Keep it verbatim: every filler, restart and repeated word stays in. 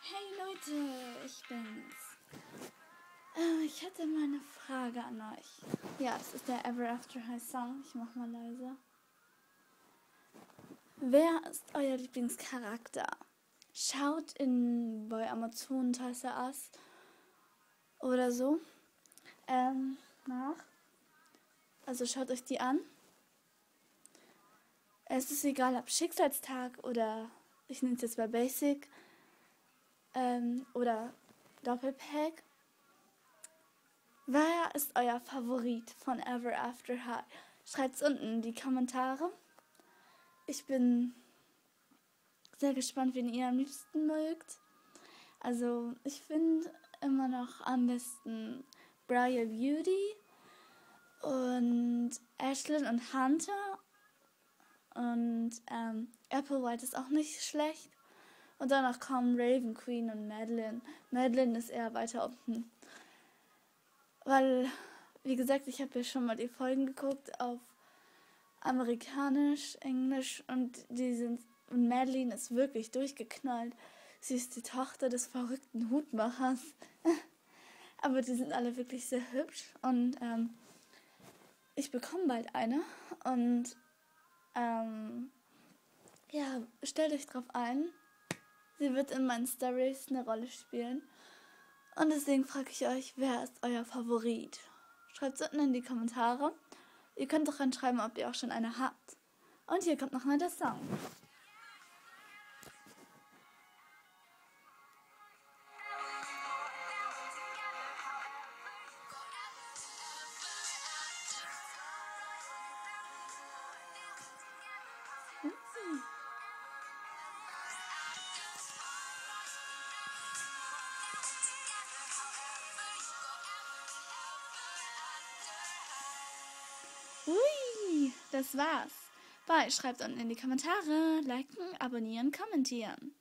Hey Leute, ich bin's. Äh, ich hätte mal eine Frage an euch. Ja, es ist der Ever After High Song. Ich mach mal leiser. Wer ist euer Lieblingscharakter? Schaut in bei Amazon Toys R Us oder so ähm, nach. Also schaut euch die an. Es ist egal, ob Schicksalstag oder ich nenne es jetzt bei Basic ähm, oder Doppelpack. Wer ist euer Favorit von Ever After High? Schreibt es unten in die Kommentare. Ich bin sehr gespannt, wen ihr am liebsten mögt. Also ich finde immer noch am besten Briar Beauty und Ashlyn und Hunter. Und ähm, Applewhite ist auch nicht schlecht. Und danach kommen Raven Queen und Madeline. Madeline ist eher weiter unten. Weil, wie gesagt, ich habe ja schon mal die Folgen geguckt auf Amerikanisch, Englisch und die sind und Madeline ist wirklich durchgeknallt. Sie ist die Tochter des verrückten Hutmachers. Aber die sind alle wirklich sehr hübsch und ähm, ich bekomme bald eine und ähm, ja, stellt euch drauf ein. Sie wird in meinen Stories eine Rolle spielen. Und deswegen frage ich euch, wer ist euer Favorit? Schreibt es unten in die Kommentare. Ihr könnt auch reinschreiben, ob ihr auch schon eine habt. Und hier kommt noch mal der Song. Hui, das war's. Bye, schreibt unten in die Kommentare, liken, abonnieren, kommentieren.